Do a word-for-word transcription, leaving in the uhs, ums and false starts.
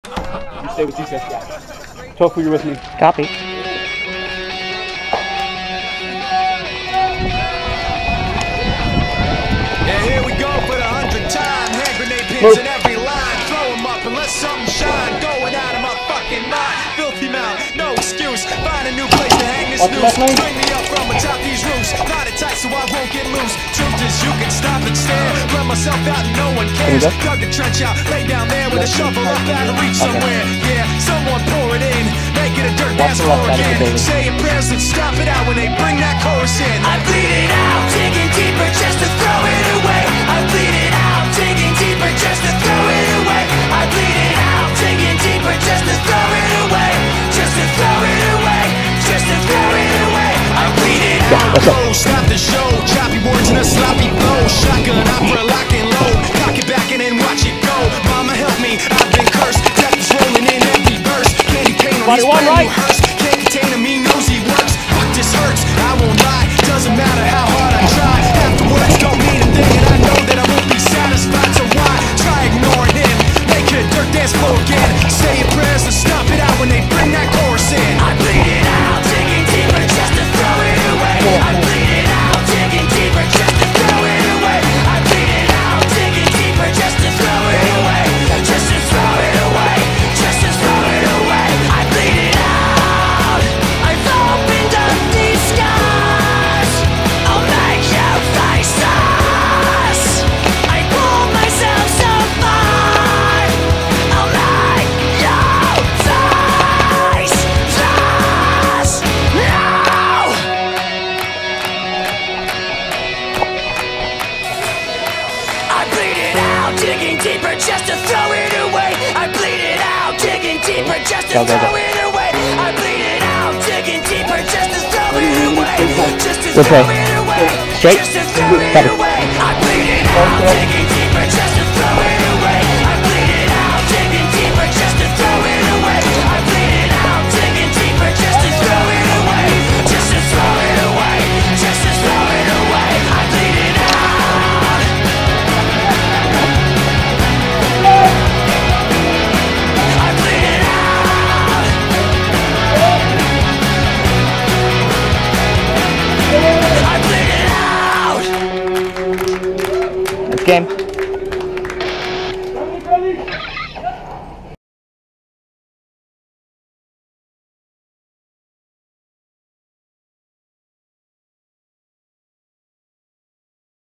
You stay with you, sir. Tofu, you're with me. Copy. Yeah, here we go for the hundredth time. Hand grenade pins Move. in every line. Throw them up and let something shine. Going out of my fucking mind. Filthy mouth, no excuse. Find a new place to hang this noose. Bring me up from atop these roofs. Knot it tight so I won't get loose. Truth is you can stop and stare. Run myself out and no one cares. Dug the trench out, lay down there with a shovel up out of reach somewhere. Yeah, someone pour it in. Make it a dirt dance floor again. Say your prayers and stop it out when they bring that chorus in. I bleed it out, digging deeper just to throw it away. I bleed it out, digging deeper just to throw it away. I bleed it out, digging deeper just to throw it away. Just to throw it away. Just to throw it away. I bleed it out. Oh, stop the show. Choppy words and a sloppy flow. Shotgun opera lock and load. Cock it back and then watch it go. Mama help me, I've been cursed. Death is rolling in every verse. Candy paint on his brand new hearse. Can't contain him, he knows he works. Fuck, this hurts, I won't lie. Doesn't matter how hard I try. Half the words don't mean a thing, and I know that I won't be satisfied. So why try ignoring him? Make it a dirt dance floor again. Say your prayers and stop it out when they bring that chorus in. I bleed it out, digging deeper just to throw it away. I bleed it out, digging deeper just to throw it away. I bleed it out, digging deeper just to throw it away. Just to throw it away. Just to throw it away. I bleed it out. I've opened up these scars. I'll make you face us. I pull myself so far. I'll make you face us. No! I bleed it out, digging deeper just to throw it away. I bleed it out, digging deeper just to throw it away. I bleed it out, digging deeper just to throw it away. Just to throw it away. Straight. Just to throw it away. I bleed it out, digging deeper just to throw it away. I bleed it out, digging deeper just to throw it away. I bleed it out, digging deeper just to throw it away. Just to throw it away. Just to throw it away. I bleed it out. I bleed it out. I bleed it out. That's game.